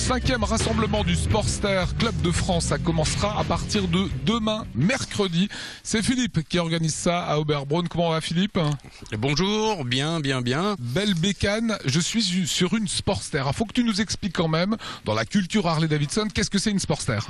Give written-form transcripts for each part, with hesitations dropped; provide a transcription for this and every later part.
5e rassemblement du Sportster Club de France. Ça commencera à partir de demain, mercredi. C'est Philippe qui organise ça à Oberbrunn. Comment va Philippe? Bonjour, bien. Belle bécane, je suis sur une Sportster. Il faut que tu nous expliques quand même, dans la culture Harley-Davidson, qu'est-ce que c'est une Sportster?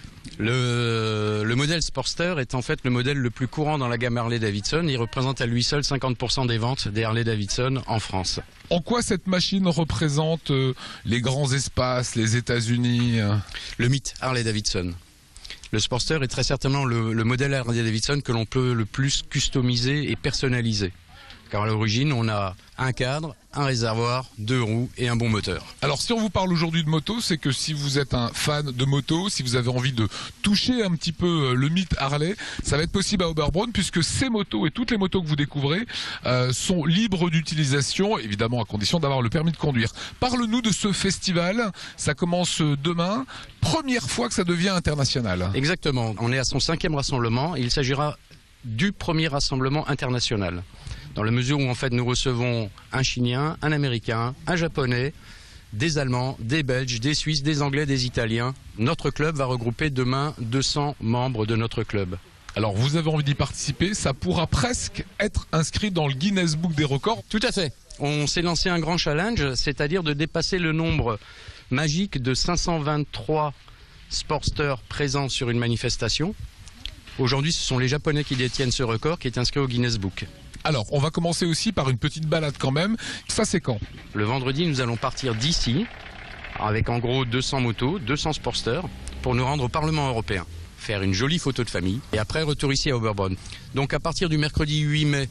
Le modèle Sportster est en fait le modèle le plus courant dans la gamme Harley-Davidson. Il représente à lui seul 50% des ventes des Harley-Davidson en France. En quoi cette machine représente les grands espaces, les États-Unis? Le mythe Harley-Davidson. Le Sportster est très certainement le modèle Harley-Davidson que l'on peut le plus customiser et personnaliser. Car à l'origine, on a un cadre, un réservoir, 2 roues et un bon moteur. Alors si on vous parle aujourd'hui de moto, c'est que si vous êtes un fan de moto, si vous avez envie de toucher un petit peu le mythe Harley, ça va être possible à Oberbrunn puisque ces motos et toutes les motos que vous découvrez sont libres d'utilisation, évidemment à condition d'avoir le permis de conduire. Parle-nous de ce festival, ça commence demain, première fois que ça devient international. Exactement, on est à son 5e rassemblement et il s'agira du premier rassemblement international. Dans la mesure où en fait nous recevons un Chilien, un Américain, un Japonais, des Allemands, des Belges, des Suisses, des Anglais, des Italiens. Notre club va regrouper demain 200 membres de notre club. Alors vous avez envie d'y participer, ça pourra presque être inscrit dans le Guinness Book des records. Tout à fait. On s'est lancé un grand challenge, c'est-à-dire de dépasser le nombre magique de 523 Sportsters présents sur une manifestation. Aujourd'hui, ce sont les Japonais qui détiennent ce record qui est inscrit au Guinness Book. Alors, on va commencer aussi par une petite balade quand même. Ça, c'est quand? Le vendredi, nous allons partir d'ici, avec en gros 200 motos, 200 Sportsters, pour nous rendre au Parlement européen. Faire une jolie photo de famille, et après retour ici à Oberbrunn. Donc à partir du mercredi 8 mai,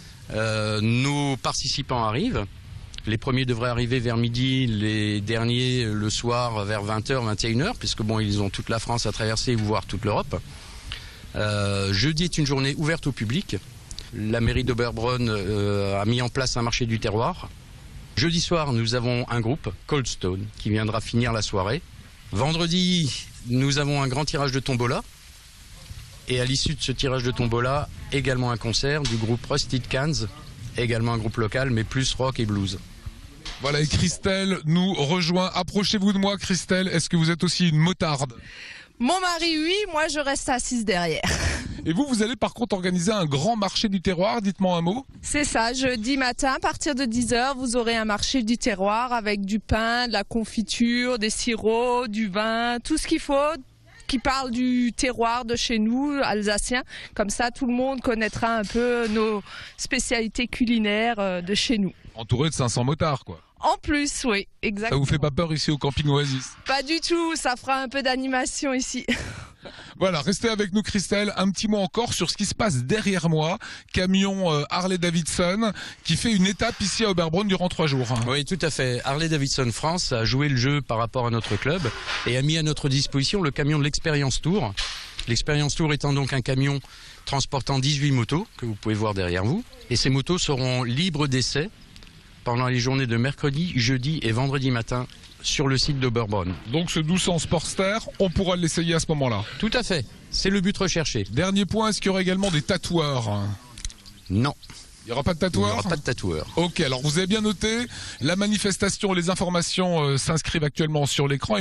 nos participants arrivent. Les premiers devraient arriver vers midi, les derniers le soir vers 20h, 21h, puisque bon, ils ont toute la France à traverser, voire toute l'Europe. Jeudi est une journée ouverte au public. La mairie d'Oberbrunn a mis en place un marché du terroir. Jeudi soir, nous avons un groupe, Cold Stone, qui viendra finir la soirée. Vendredi, nous avons un grand tirage de tombola. Et à l'issue de ce tirage de tombola, également un concert du groupe Rusted Cans, également un groupe local, mais plus rock et blues. Voilà, et Christelle nous rejoint. Approchez-vous de moi, Christelle. Est-ce que vous êtes aussi une motarde? Mon mari, oui, moi je reste assise derrière. Et vous allez par contre organiser un grand marché du terroir, dites-moi un mot. C'est ça, jeudi matin, à partir de 10h, vous aurez un marché du terroir avec du pain, de la confiture, des sirops, du vin, tout ce qu'il faut qui parle du terroir de chez nous, alsaciens. Comme ça, tout le monde connaîtra un peu nos spécialités culinaires de chez nous. Entouré de 500 motards, quoi. En plus, oui, exactement. Ça vous fait pas peur ici au camping Oasis? Pas du tout, ça fera un peu d'animation ici. Voilà, restez avec nous Christelle, un petit mot encore sur ce qui se passe derrière moi, camion Harley-Davidson qui fait une étape ici à Oberbrunn durant 3 jours. Oui, tout à fait. Harley-Davidson France a joué le jeu par rapport à notre club et a mis à notre disposition le camion de l'Experience Tour. L'Experience Tour étant donc un camion transportant 18 motos que vous pouvez voir derrière vous. Et ces motos seront libres d'essai pendant les journées de mercredi, jeudi et vendredi matin sur le site d'Oberbrunn. Donc ce 1200 Sportster, on pourra l'essayer à ce moment-là. Tout à fait, c'est le but recherché. Dernier point, est-ce qu'il y aura également des tatoueurs? Non. Il n'y aura pas de tatoueurs? Il n'y aura pas de tatoueurs. Ok, alors vous avez bien noté, la manifestation, les informations s'inscrivent actuellement sur l'écran.